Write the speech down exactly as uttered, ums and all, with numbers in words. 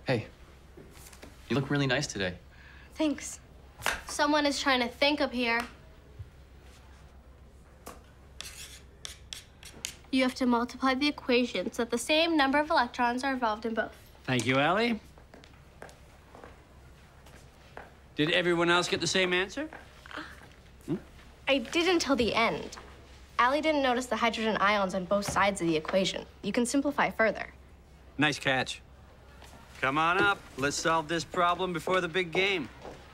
Hey, you look really nice today. Thanks. Someone is trying to think up here. You have to multiply the equation so that the same number of electrons are involved in both. Thank you, Allie. Did everyone else get the same answer? Hmm? I did until the end. Allie didn't notice the hydrogen ions on both sides of the equation. You can simplify further. Nice catch. Come on up. Let's solve this problem before the big game.